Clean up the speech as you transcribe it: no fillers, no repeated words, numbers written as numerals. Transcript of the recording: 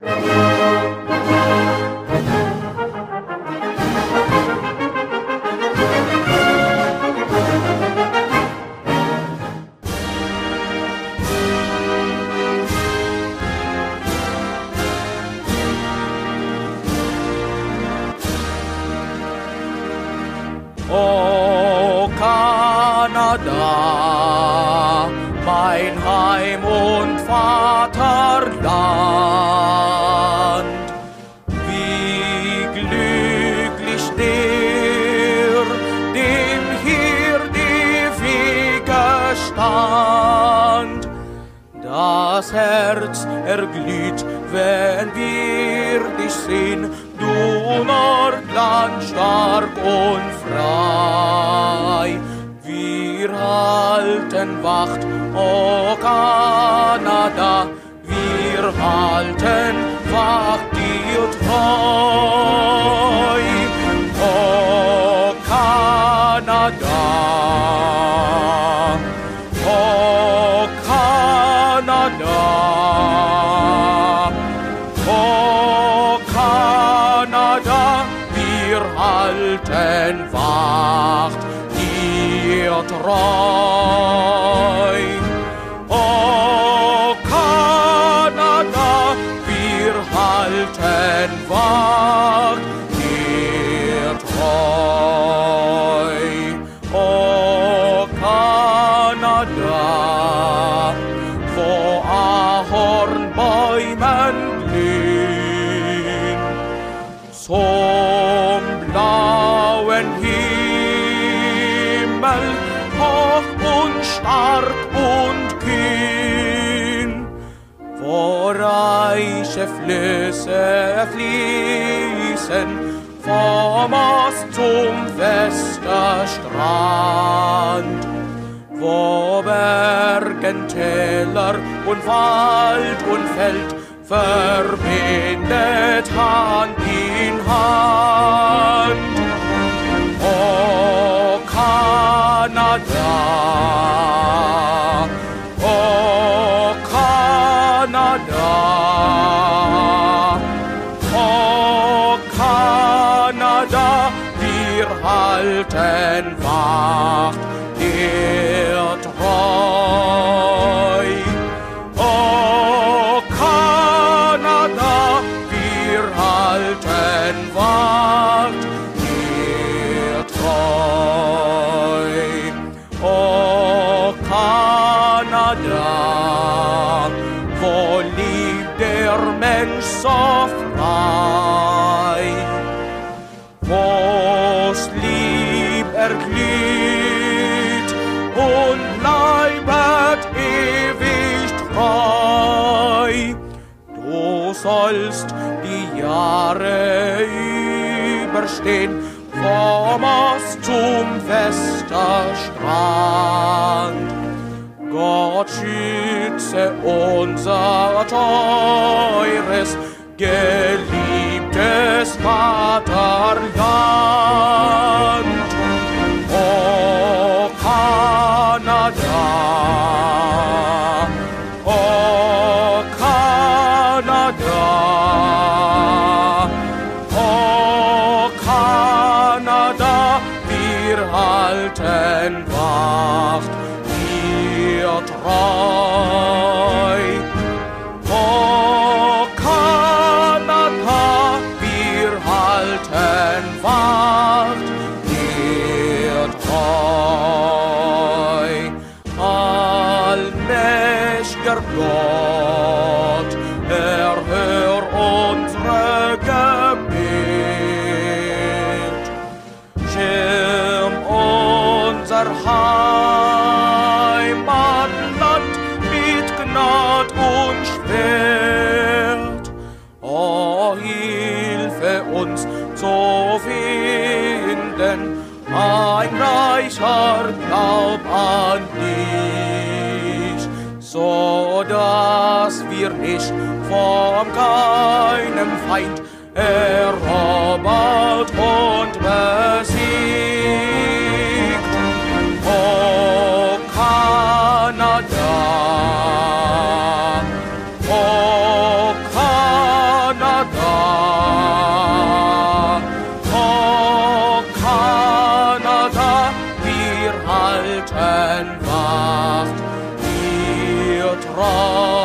O Kanada, mein Heim und Vaterland, wie glücklich der, dem hier die Wege stand. Das Herz erglüht, wenn wir dich sehen, du Nordland stark und frei. Wir halten Wacht, o Kanada, wir halten Wacht dir treu. O Kanada, o Kanada, o Kanada, wir halten Wacht dir treu. O Kanada, wir halten Wacht dir treu. O Kanada, wo Ahornbäumen blühen, zum blauen Himmel, hoch und stark und kühn, wo reiche Flüsse fließen, vom Ost zum Westerstrand, wo Bergen, Täler und Wald und Feld verbindet Hand in Hand. O Kanada, o Kanada, o Kanada, wir halten Wacht dir treu. O Kanada, wir halten Wacht dir treu. O Kanada, wo lebt der Mensch so frei, wo's Lieb erglüht und bleibet ewig treu. Du sollst die Jahre überstehen, vom Ost zum Westerstrand. Gott schütze unser teures, geliebtes Vaterland. O Kanada, o Kanada, o Kanada, wir halten Wacht dir treu. O Kanada, wir halten Wacht dir treu. Allmächtiger Gott, erhör unsere Gebet. Schirm unser Heimatland mit Gnad und Schwert. O hilfe uns zu finden, ein reicher Glaub an dich, so dass wir nicht von keinem Feind erobert und besiegt. O Kanada, o Kanada, wacht, ihr Traum.